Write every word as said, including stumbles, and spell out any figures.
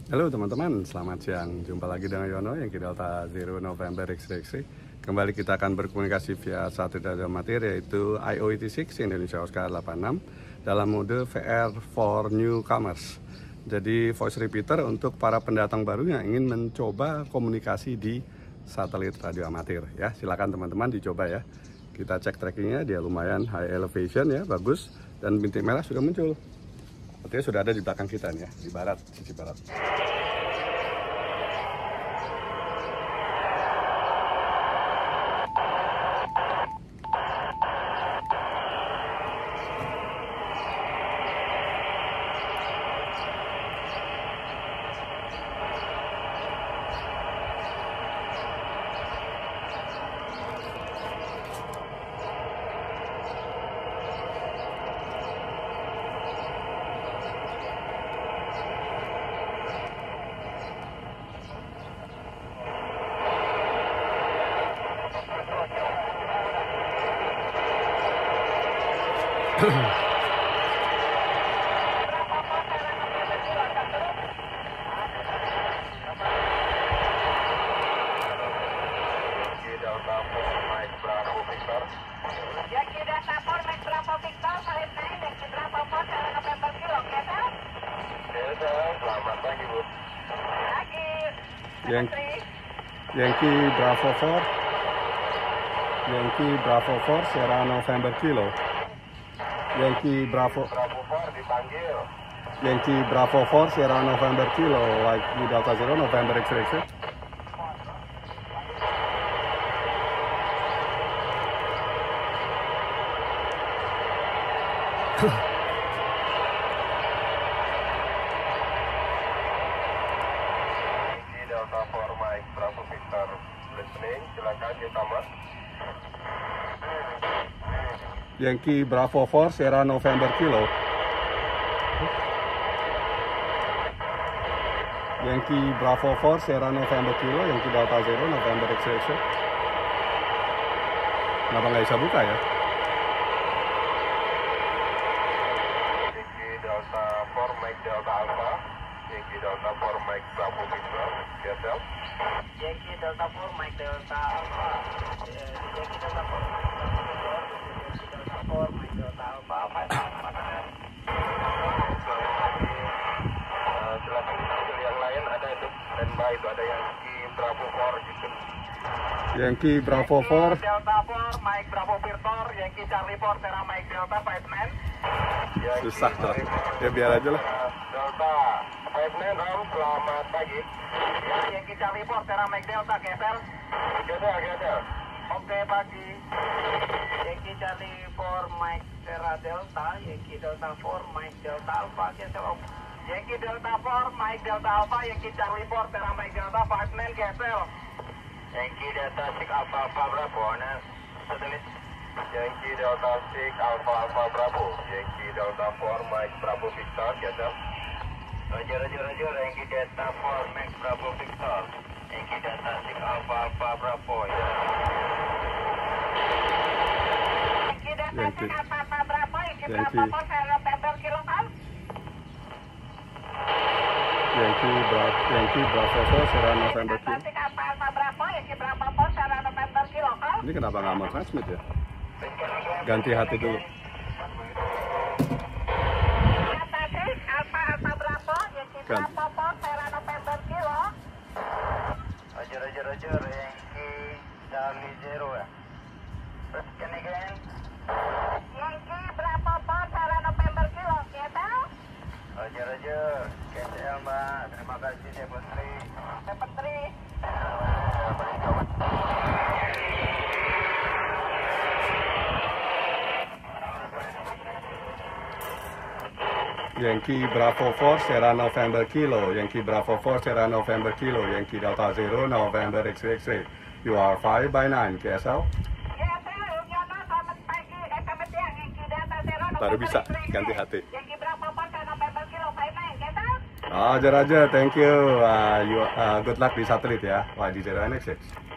Halo teman-teman, selamat siang. Jumpa lagi dengan Yono yang Delta Zero November X-ray X-ray. Kembali kita akan berkomunikasi via satelit radio amatir yaitu I O E T enam Indonesia Oscar delapan enam dalam mode V R for newcomers. Jadi voice repeater untuk para pendatang baru yang ingin mencoba komunikasi di satelit radio amatir ya. Silakan teman-teman dicoba ya. Kita cek trackingnya, dia lumayan high elevation ya, bagus, dan bintik merah sudah muncul. Artinya sudah ada di belakang kita nih ya, di barat, sisi barat. Yankee, Yankee Bravo four, Yankee Bravo four, Sierra November Kilo. Yankee Bravo, Yankee Bravo four, Sierra November Kilo, like di Delta Zero November X-ray X-ray. Delta four Mike Bravo Victor listening, silakan newcomer. Yankee Bravo four, Sierra November Kilo. Yankee Bravo four, Sierra November Kilo, Yankee Delta Zero November X-ray X-ray. Kenapa nggak bisa buka ya? Yankee Delta four Mike Delta Alpha, Yankee Delta four Mike Bravo Victor, Getel. Yankee Delta four Mike Delta Alpha, Yankee Delta four Mike Bravo Victor, Yankee Delta four Mike Delta Alpha, Silakan yang lain ada itu standby, itu ada Yankee Bravo four gitu. Yankee Bravo four, Delta four Mike Bravo Victor, Yankee Charlie four Sierra Mike Delta five nine. susah lah. Ya biar aja lah. Delta five nine Ram, selamat pagi. Yankee Charlie four Sierra Mike Delta geser. Getel, getel. Oke pagi. Yankee Charlie four Mike Sierra Delta, Yankee Delta four Mike Delta Alpha geser. Yankee Delta four Mike Delta Alpha, Yankee Charlie four Sierra Mike Delta five nine geser. Yankee Delta six Alpha Alpha Bravo, nah, satelit. Yankee Delta six Alpha Alpha Bravo, Yankee Delta four Mike Bravo Victor, getel. Roger, roger, roger, Yankee Delta four Mike Bravo Victor, Yankee Delta six Alpha Alpha Bravo, ya. Yankee Delta six Alpha Alpha Bravo, Yankee Bravo four Sierra November Kilo kan? Yankee Bravo, Yankee Bravo four, Sierra November Kilo. Delta six Alpha Alpha Bravo, Yankee Bravo four Sierra November Kilo kan? Ini kenapa nggak mau transmit ya? Ganti hati dulu. Delta six Alpha Alpha Bravo, Yankee Kan. Bravo four Sierra November Kilo. Roger, roger, roger, Yankee Charlie Zero ya. Terus can again. Yankee Bravo four Sierra November Kilo, gitu? Roger, roger, getel mbak, terima kasih Depot Tri. Dapat three. Yankee Bravo four, Sierra November Kilo, Yankee Bravo four, Sierra November Kilo, Yankee Delta Zero November X-ray X-ray. You are five by nine, K S L. Selamat pagi, eh selamat siang, Yankee Delta Zero Baru bisa ganti hati. Yankee Bravo four Sierra November Kilo five nine, gitu? Oh, Raja, thank you. Uh, you uh, good luck di satelit ya. Y D zero N X six.